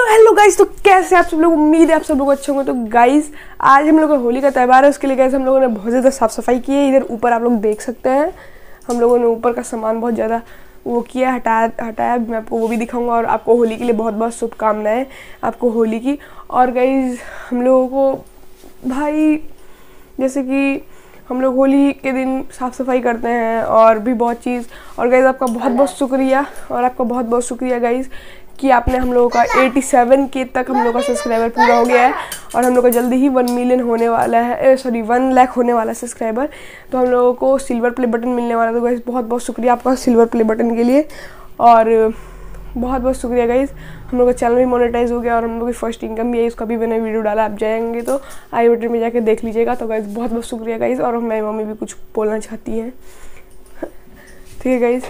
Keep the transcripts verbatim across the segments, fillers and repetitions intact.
Hello guys, तो कैसे आप सब लोग? उम्मीद है आप सब लोग अच्छे होंगे। तो गाइस आज हम लोग का होली का त्यौहार है, उसके लिए गाइस हम लोगों ने बहुत ज़्यादा साफ़ सफाई की है। इधर ऊपर आप लोग देख सकते हैं, हम लोगों ने ऊपर का सामान बहुत ज़्यादा वो किया, हटाया हटाया मैं आपको वो भी दिखाऊंगा। और आपको होली के लिए बहुत बहुत शुभकामनाएं आपको होली की। और गाइस हम लोगों को भाई जैसे कि हम लोग होली के दिन साफ़ सफाई करते हैं और भी बहुत चीज़। और गाइस आपका बहुत बहुत शुक्रिया और आपका बहुत बहुत शुक्रिया गाइस कि आपने हम लोगों का सत्तासी के तक हम लोग का सब्सक्राइबर पूरा हो गया है। और हम लोग का जल्दी ही वन मिलियन होने वाला है, सॉरी वन लाख होने वाला है सब्सक्राइबर। तो हम लोगों को सिल्वर प्ले बटन मिलने वाला है। तो गाइस बहुत बहुत शुक्रिया आपका सिल्वर प्ले बटन के लिए। और बहुत बहुत शुक्रिया गाइस, हम लोग का चैनल भी मोनेटाइज हो गया और हम लोग की फर्स्ट इनकम भी है, उसका भी मैंने वीडियो डाला। आप जाएंगे तो आई बटन में जाके देख लीजिएगा। तो गाइस बहुत बहुत शुक्रिया गाइस। और मेरी मम्मी भी कुछ बोलना चाहती हैं, ठीक है गाइस।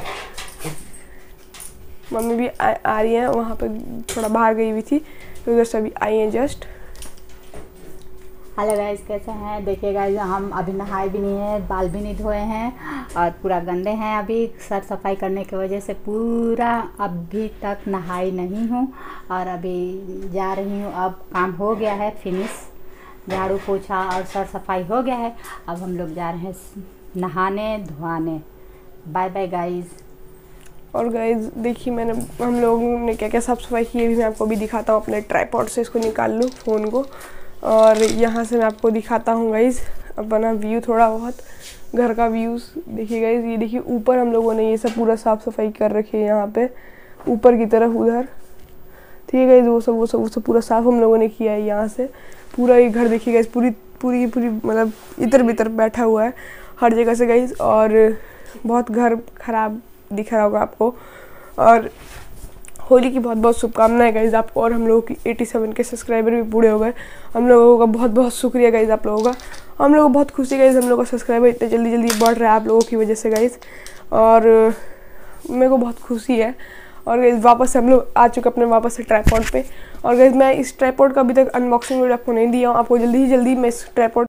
मम्मी भी आ, आ रही हैं, वहाँ पे थोड़ा बाहर गई हुई थी तो उधर से अभी आई हैं जस्ट। हेलो गाइस, कैसे हैं? देखिए गाइस, हम अभी नहाए भी नहीं हैं, बाल भी नहीं धोए हैं और पूरा गंदे हैं। अभी सर सफाई करने की वजह से पूरा अभी तक नहाई नहीं हूँ और अभी जा रही हूँ। अब काम हो गया है फिनिश, झाड़ू पोछा और सर सफाई हो गया है। अब हम लोग जा रहे हैं नहाने धोआने। Bye bye guys. और गाइस देखिए मैंने हम लोगों ने क्या क्या साफ़ सफाई की है, भी मैं आपको भी दिखाता हूँ। अपने ट्राइपॉड से इसको निकाल लूँ फ़ोन को और यहाँ से मैं आपको दिखाता हूँ गाइस अपना व्यू, थोड़ा बहुत घर का व्यूज़ देखिए गाइस। ये देखिए ऊपर हम लोगों ने ये सब पूरा साफ़ सफाई कर रखी है, यहाँ पे ऊपर की तरफ उधर, ठीक है गाइस। वो सब वो सब वो सब पूरा साफ़ हम लोगों ने किया है। यहाँ से पूरा ये घर देखिए गाइस, पूरी पूरी पूरी मतलब इधर भीतर बैठा हुआ है हर जगह से गाइस। और बहुत घर ख़राब दिख रहा होगा आपको। और होली की बहुत बहुत शुभकामनाएं गाइज आपको। और हम लोगों की सत्तासी के सब्सक्राइबर भी पूरे हो गए। हम लोगों का बहुत बहुत शुक्रिया गाइज आप लोगों का। हम लोगों को बहुत खुशी गाइज, हम लोगों का सब्सक्राइबर इतने जल्दी जल्दी बढ़ रहा है आप लोगों की वजह से गाइज। और मेरे को बहुत खुशी है। और गाइज वापस से हम लोग आ चुके अपने वापस से ट्राइपॉड पे। और गाइज मैं इस ट्राइपॉड का अभी तक अनबॉक्सिंग वीडियो आपको नहीं दिया हूँ, आपको जल्दी ही जल्दी मैं इस ट्राइपॉड